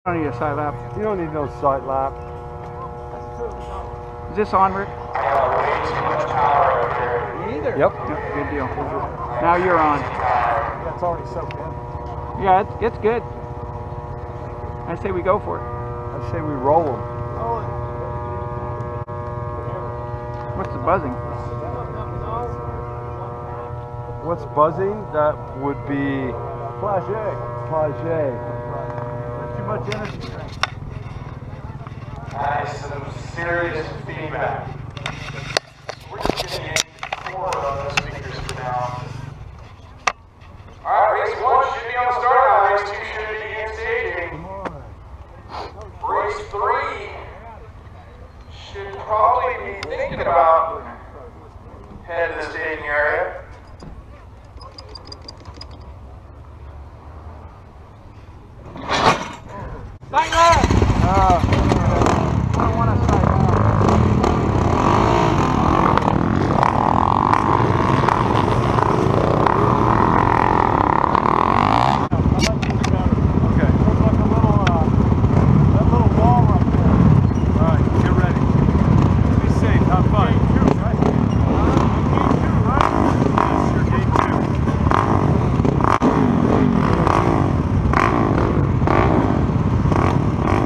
I don't need a side lap. You don't need no side lap. Is this on, Rick? Me either. Yep. Good deal. Now you're on. That's already soaked in. Yeah, it's good. I say we go for it. I say we roll them. What's the buzzing? What's buzzing? That would be Flagey. Too much energy drink. Nice, some serious feedback. We're just getting forward on those speakers for now. Alright, race 1 should be on the start line. Race 2 should begin staging. Race 3 should probably be thinking about heading to the staging area. Side lap! I don't want to side lap. Okay. Looks like a little, that little wall up there. All right, get ready. Be safe. Have fun. Gate 2, right? Gate 2, right? Yes, you're gate 2.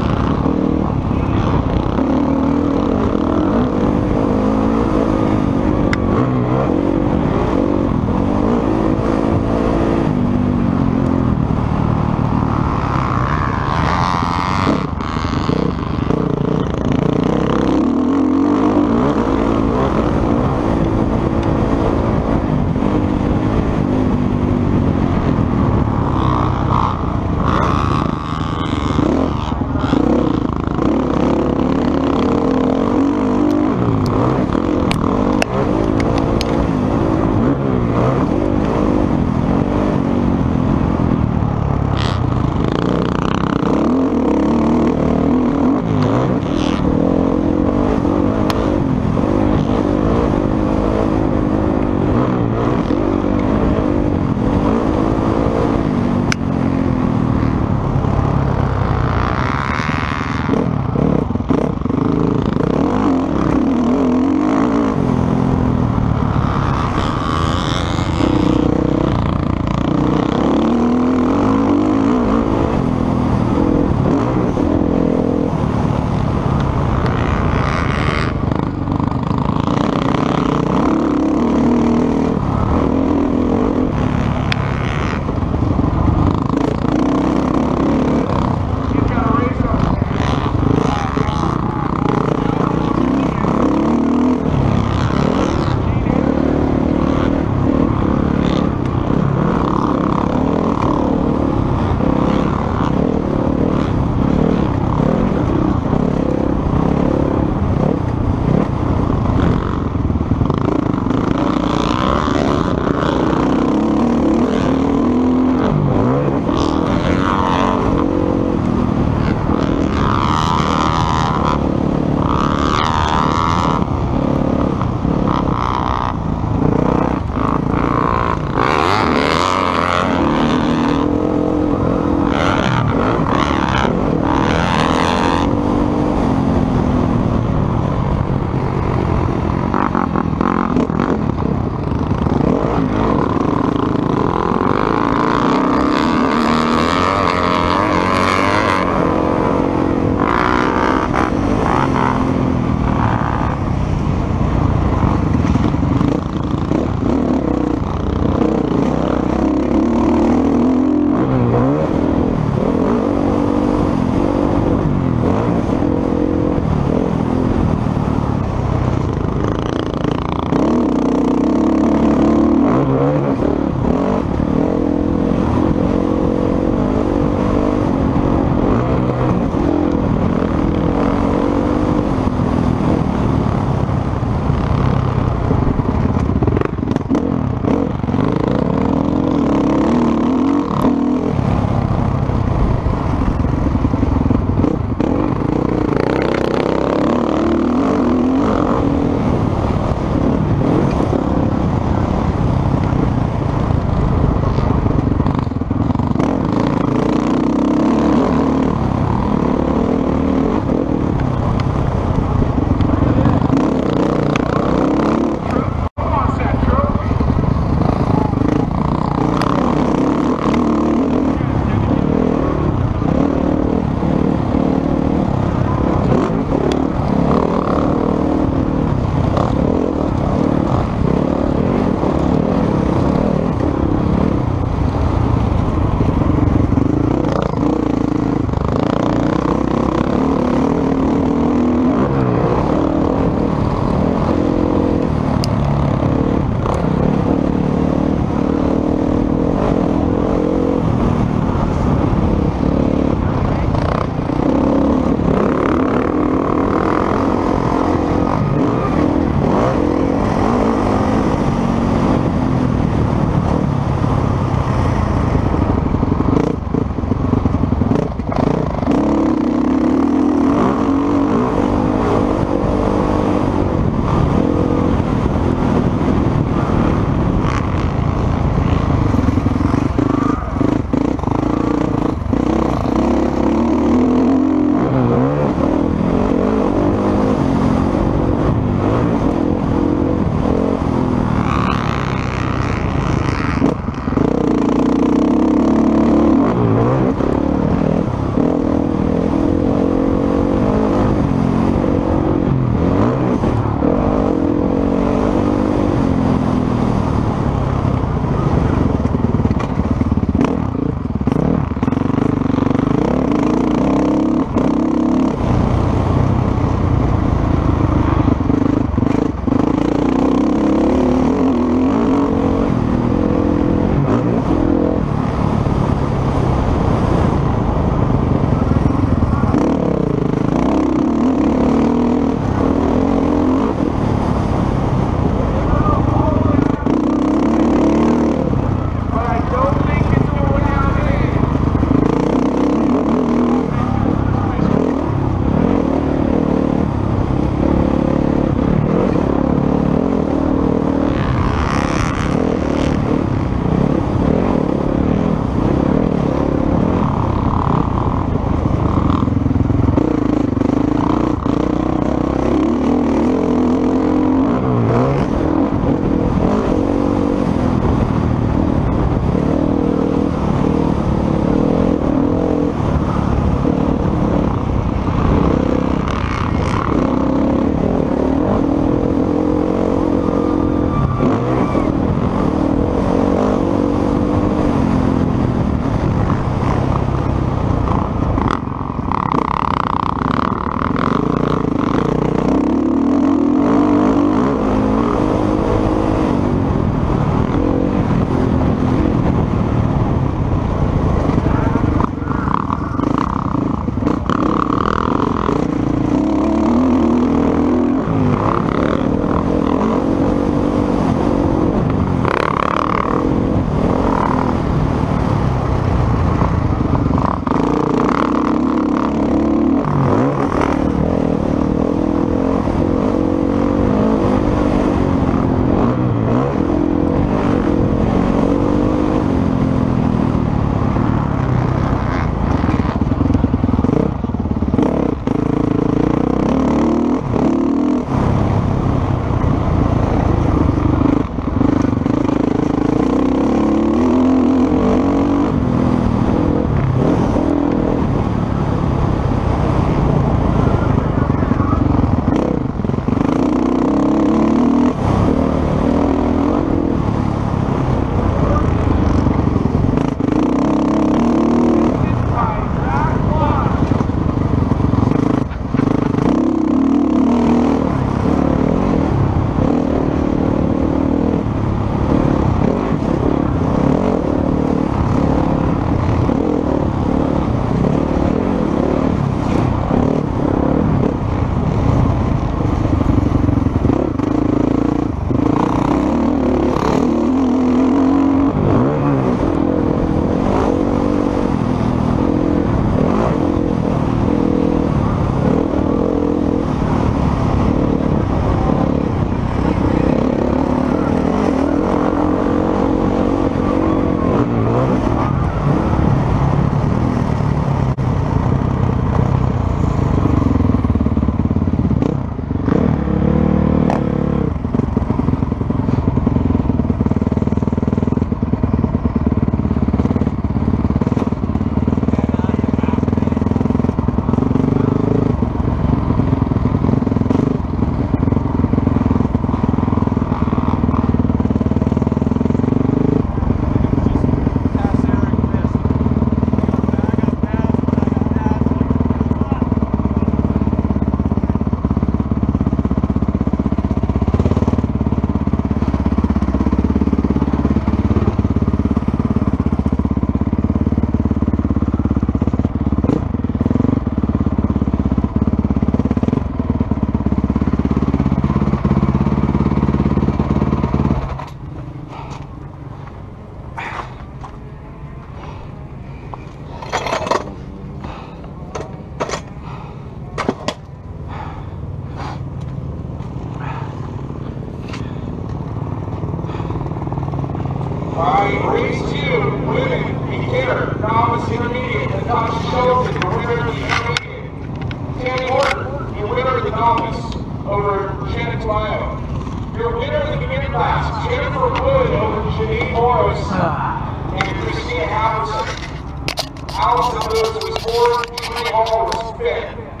Thomas over Shannon Tamayo. Your winner of the beginning class, Jennifer Wood over Janine Morris and Christina Halverson. Allison Lewis was fourth, Julie Hall was fifth.